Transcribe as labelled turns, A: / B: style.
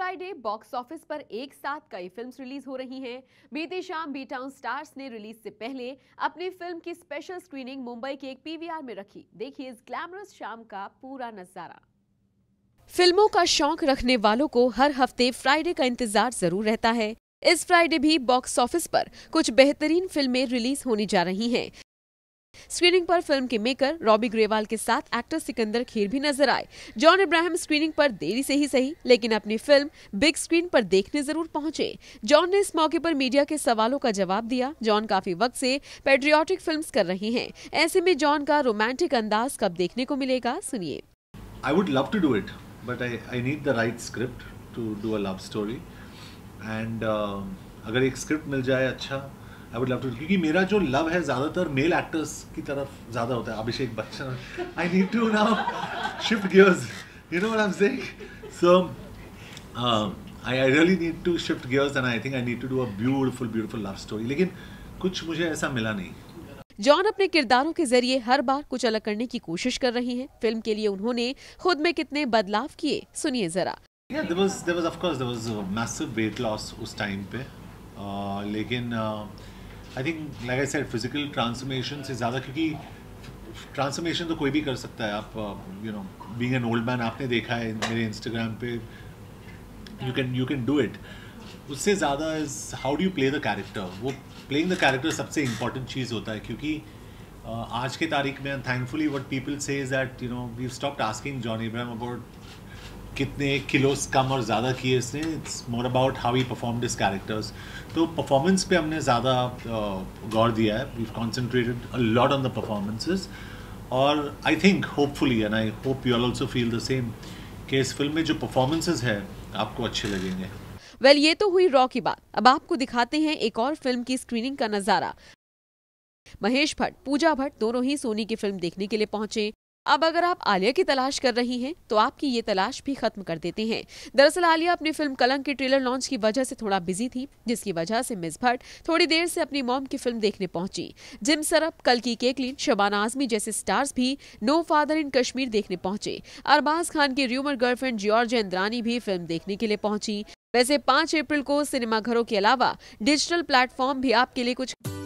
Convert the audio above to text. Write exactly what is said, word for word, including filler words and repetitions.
A: Friday box office पर एक साथ कई फिल्म्स रिलीज हो रही हैं। बीती शाम बी टाउन स्टार्स ने रिलीज से पहले अपनी फिल्म की स्पेशल स्क्रीनिंग मुंबई के एक पीवीआर में रखी। देखिए इस ग्लैमरस शाम का पूरा नजारा। फिल्मों का शौक रखने वालों को हर हफ्ते फ्राइडे का इंतजार जरूर रहता है। इस फ्राइडे भी बॉक्स ऑफिस पर कुछ बेहतरीन फिल्में रिलीज होने जा रही हैं। स्क्रीनिंग पर फिल्म के मेकर रॉबी ग्रेवाल के साथ एक्टर सिकंदर खेर भी नजर आए। जॉन अब्राहम स्क्रीनिंग पर देरी से ही सही, लेकिन अपनी फिल्म बिग स्क्रीन पर देखने जरूर पहुंचे। जॉन ने इस मौके पर मीडिया के सवालों का जवाब दिया। जॉन काफी वक्त से पैट्रियोटिक फिल्म्स कर रही हैं। ऐसे में जॉन का रोमांटिक अंदाज कब देखने को मिलेगा, सुनिए।
B: I would love to do it, but I I need the right script to do a love story. And uh, अगर एक स्क्रिप्ट मिल जाए अच्छा, आई वुड लव टू, क्योंकि मेरा जो लव है ज़्यादातर मेल एक्टर्स की तरफ ज़्यादा होता है। Abhishek Bachchan, I need to now shift gears, you know what I am saying. So I I really need to shift gears and I think I need to do a beautiful beautiful love story, लेकिन कुछ मुझे ऐसा मिला नहीं।
A: John अपने किरदारों के जरिए हर बार कुछ अलग करने की कोशिश कर रही हैं। फिल्म के लिए उन्होंने खुद में कितने बदलाव किए, सुनिए जरा।
B: Yeah, there was there was of course there was a massive weight loss उस टाइम पे, uh, लेकिन I think like I said physical transformation से ज़्यादा, क्योंकि ट्रांसफॉर्मेशन तो कोई भी कर सकता है। आप you know being an old man, आपने देखा है मेरे इंस्टाग्राम पे, you can you can do it. उससे ज़्यादा is how do you play the character. वो प्लेइंग द कैरेक्टर सबसे इम्पॉर्टेंट चीज़ होता है, क्योंकि uh, आज के तारीख में thankfully what people say is that you know we stopped asking John Abraham about कितने किलोस कम और ज़्यादा किए इसने। It's more about how he performed his characters. तो परफॉर्मेंस पे हमने ज़्यादा गौर दिया है। We concentrated a lot on the performances, और I think hopefully and I hope you also feel the same कि इस फिल्म में जो परफॉर्मेंसेस है आपको अच्छे लगेंगे।
A: वेल well, ये तो हुई रॉ की बात। अब आपको दिखाते हैं एक और फिल्म की स्क्रीनिंग का नजारा। महेश भट्ट, पूजा भट्ट दोनों ही सोनी की फिल्म देखने के लिए पहुंचे। अब अगर आप आलिया की तलाश कर रही हैं, तो आपकी ये तलाश भी खत्म कर देते हैं। दरअसल आलिया अपनी फिल्म कलंक की ट्रेलर लॉन्च की वजह से थोड़ा बिजी थी, जिसकी वजह से मिस भट्ट थोड़ी देर से अपनी मॉम की फिल्म देखने पहुंची। जिम सरफ, कल्कि केकलिन, शबाना आजमी जैसे स्टार्स भी नो फादर इन कश्मीर देखने पहुंचे। अरबाज खान की र्यूमर गर्लफ्रेंड जॉर्जिया इंद्रानी भी फिल्म देखने के लिए पहुंची। वैसे पाँच अप्रैल को सिनेमाघरों के अलावा डिजिटल प्लेटफॉर्म भी आपके लिए कुछ